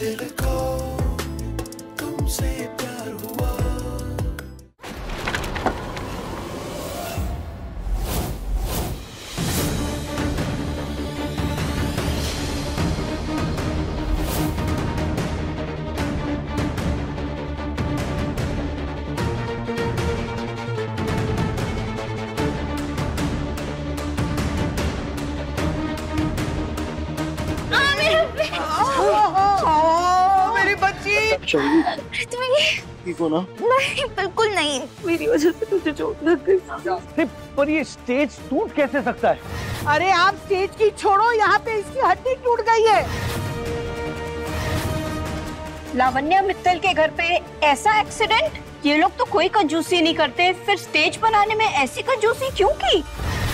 दिल को तुमसे प्यार हुआ। ठीक हो ना? नहीं, बिल्कुल नहीं। मेरी वजह से तुझे चोट लग गई। पर ये स्टेज टूट कैसे सकता है? अरे आप स्टेज की छोड़ो, यहाँ पे इसकी हड्डी टूट गई है। लावण्या मित्तल के घर पे ऐसा एक्सीडेंट? ये लोग तो कोई कंजूसी नहीं करते, फिर स्टेज बनाने में ऐसी कंजूसी क्यों की?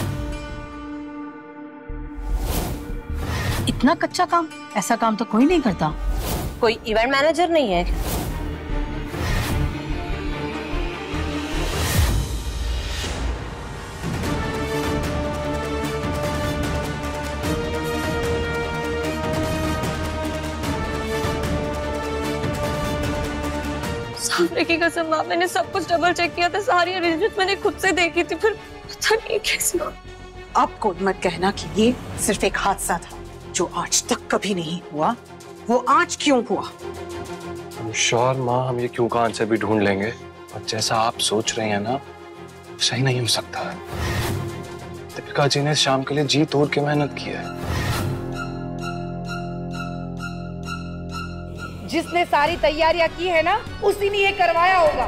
इतना कच्चा काम, ऐसा काम तो कोई नहीं करता। कोई इवेंट मैनेजर नहीं है? सामने की कसम माँ, मैंने सब कुछ डबल चेक किया था, सारी अरेंजमेंट मैंने खुद से देखी थी, फिर पता नहीं कैसे। आपको मत कहना कि ये सिर्फ एक हादसा था जो आज तक कभी नहीं हुआ। वो आज क्यों हुआ? श्योर माँ, हम ये क्यों का आंसर भी ढूंढ लेंगे, और जैसा आप सोच रहे हैं ना, सही नहीं हो सकता है। दीपिका जी ने शाम के लिए जी तोड़ के मेहनत की है। जिसने सारी तैयारियां की है ना, उसी ने ये करवाया होगा।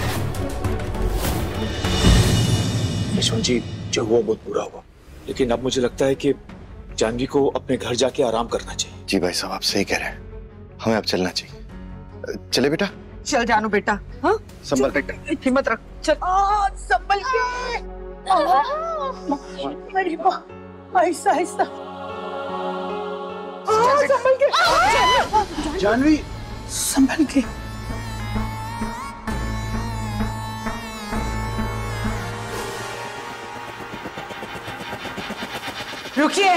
यशवंत जी, जो हुआ बहुत बुरा हुआ, लेकिन अब मुझे लगता है कि जानवी को अपने घर जाके आराम करना चाहिए। जी भाई साहब, आप सही कह रहे हैं, हमें अब चलना चाहिए। चले बेटा। चल जानू बेटा। हाँ, संभल बेटा, हिम्मत रख। चल संभल के। मेरी माँ, आहिस्ता आहिस्ता। संभल के। जानवी, संभल के। रुकिए।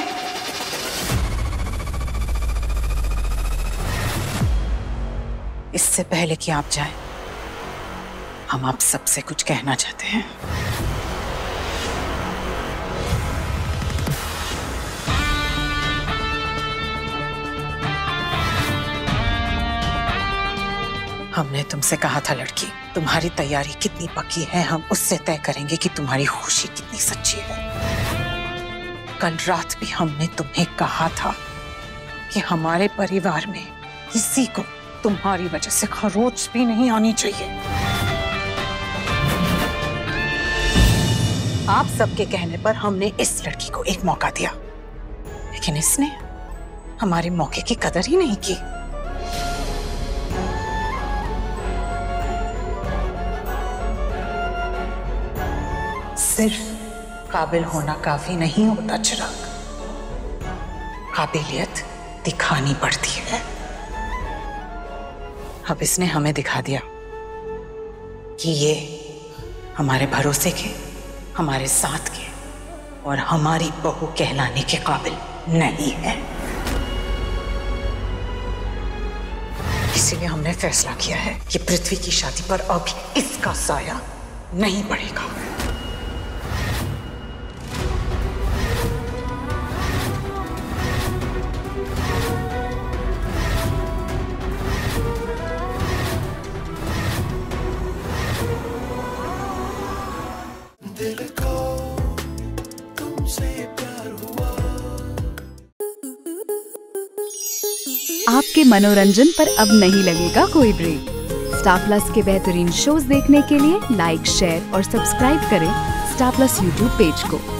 इससे पहले कि आप जाएं, हम आप सबसे कुछ कहना चाहते हैं। हमने तुमसे कहा था लड़की, तुम्हारी तैयारी कितनी पक्की है हम उससे तय करेंगे कि तुम्हारी खुशी कितनी सच्ची है। कल रात भी हमने तुम्हें कहा था कि हमारे परिवार में किसी को तुम्हारी वजह से खरोच भी नहीं आनी चाहिए। आप सबके कहने पर हमने इस लड़की को एक मौका दिया, लेकिन इसने हमारे मौके की कदर ही नहीं की। सिर्फ काबिल होना काफी नहीं होता चिराग, काबिलियत दिखानी पड़ती है। अब इसने हमें दिखा दिया कि ये हमारे भरोसे के, हमारे साथ के और हमारी बहू कहलाने के काबिल नहीं है। इसीलिए हमने फैसला किया है कि पृथ्वी की शादी पर अब इसका साया नहीं पड़ेगा। दिल को तुमसे प्यार हुआ। आपके मनोरंजन पर अब नहीं लगेगा कोई ब्रेक। स्टार प्लस के बेहतरीन शोज देखने के लिए लाइक, शेयर और सब्सक्राइब करें स्टार प्लस यूट्यूब पेज को।